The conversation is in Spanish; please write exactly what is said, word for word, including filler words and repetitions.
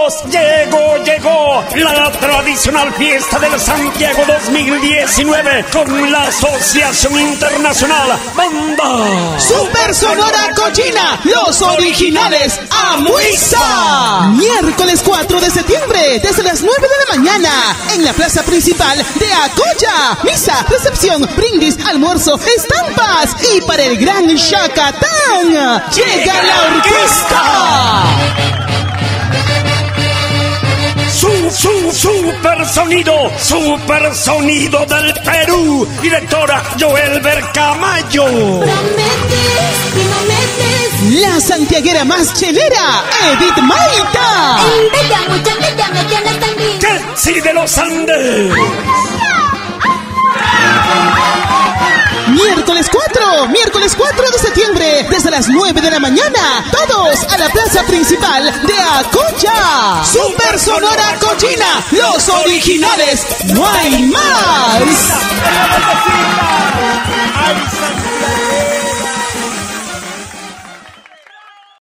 amigos, llegó, llegó la tradicional fiesta del Santiago dos mil diecinueve con la Asociación Internacional Banda Super Sonora Cochina, los originales Amuiza. Miércoles cuatro de septiembre, desde las nueve de la mañana, en la plaza principal de Acoya. Misa, recepción, brindis, almuerzo, estampas. Y para el gran Chacatán, llega la orquesta. Su, su, super sonido, super sonido del Perú. Directora Joel Bercamayo. Prometes, prometes. La santiaguera más chelera, Edith Maita. Invita mucho, invita, me tienes tan bien. Que sí de los Andes. Miércoles cuatro, miércoles cuatro de septiembre, desde las nueve de la mañana, todos a la plaza principal de Acoya. Super Sonora Cochina, los originales, no hay más.